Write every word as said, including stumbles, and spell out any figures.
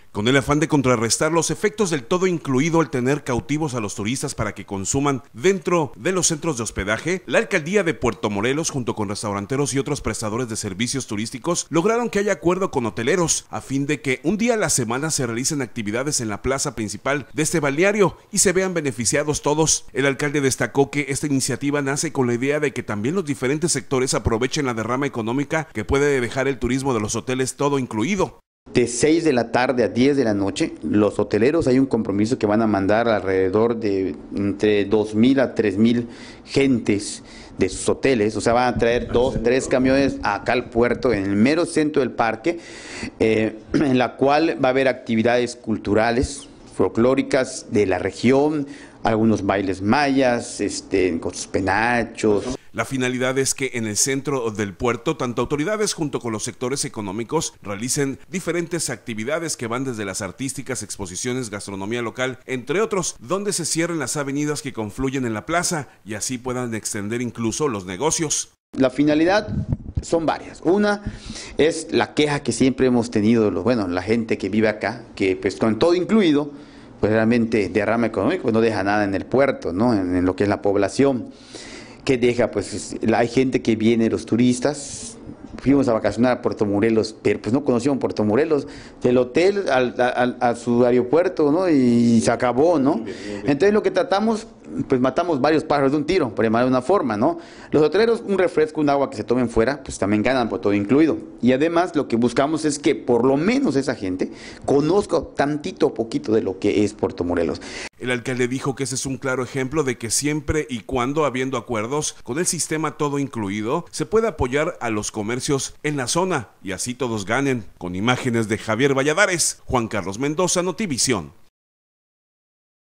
Con el afán de contrarrestar los efectos del todo incluido al tener cautivos a los turistas para que consuman dentro de los centros de hospedaje, la alcaldía de Puerto Morelos, junto con restauranteros y otros prestadores de servicios turísticos, lograron que haya acuerdo con hoteleros a fin de que un día a la semana se realicen actividades en la plaza principal de este balneario y se vean beneficiados todos. El alcalde destacó que esta iniciativa nace con la idea de que también los diferentes sectores aprovechen la derrama económica que puede dejar el turismo de los hoteles todo incluido. De seis de la tarde a diez de la noche, los hoteleros hay un compromiso que van a mandar alrededor de entre dos mil a tres mil gentes de sus hoteles, o sea, van a traer dos, tres camiones acá al puerto, en el mero centro del parque, eh, en la cual va a haber actividades culturales, folclóricas de la región, algunos bailes mayas, este, con sus penachos. La finalidad es que en el centro del puerto, tanto autoridades junto con los sectores económicos realicen diferentes actividades que van desde las artísticas, exposiciones, gastronomía local, entre otros, donde se cierren las avenidas que confluyen en la plaza y así puedan extender incluso los negocios. La finalidad son varias. Una es la queja que siempre hemos tenido, bueno, la gente que vive acá, que pues con todo incluido, pues realmente derrama económico, pues no deja nada en el puerto, ¿no? En, en lo que es la población. Que deja, pues hay gente que viene, los turistas, fuimos a vacacionar a Puerto Morelos, pero pues no conocíamos Puerto Morelos, del hotel al, al, a su aeropuerto, ¿no? Y se acabó, ¿no? Entonces lo que tratamos, pues matamos varios pájaros de un tiro, por llamar de una forma, ¿no? Los hoteleros, un refresco, un agua que se tomen fuera, pues también ganan por todo incluido. Y además lo que buscamos es que por lo menos esa gente conozca tantito o poquito de lo que es Puerto Morelos. El alcalde dijo que ese es un claro ejemplo de que siempre y cuando habiendo acuerdos con el sistema todo incluido, se puede apoyar a los comercios en la zona y así todos ganen. Con imágenes de Javier Valladares, Juan Carlos Mendoza, Notivisión.